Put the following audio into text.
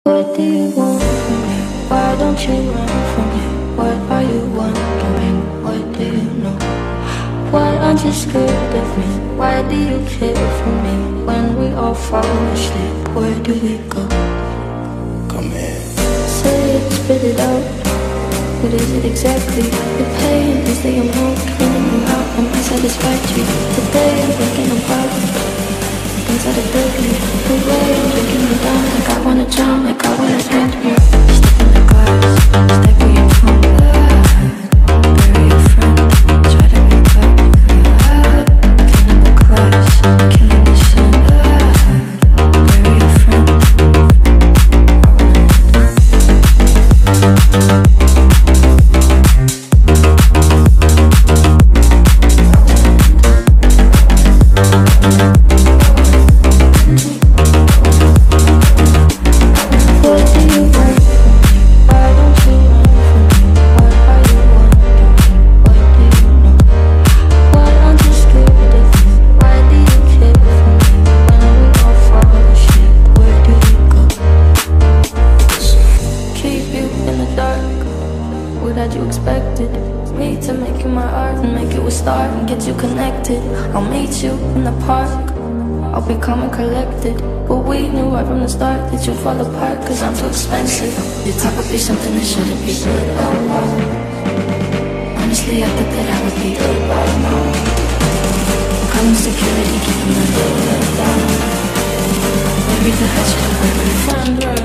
What do you want from me? Why don't you run from me? What are you wondering? What do you know? Why aren't you scared of me? Why do you care for me? When we all fall asleep, where do we go? Come here. Say it, spit it out. What is it exactly? The pain is the amount cleaning you out. Am I satisfactory? Today I'm thinking about things that are deadly. The way I'm drinking me down, like I wanna drown, like I wanna end me. Step in the glass, step in your phone. Bury your friend, try to wake up. Cleaning the glass, killing the sun. Bury your friend. I'll meet you in the park. I'll be calm and collected. But we knew right from the start that you'd fall apart, cause I'm too expensive. Your talk would be something that shouldn't be good. Honestly, I thought that I would be good. Calling security, keeping my head down. Maybe the hurt should have been my friend.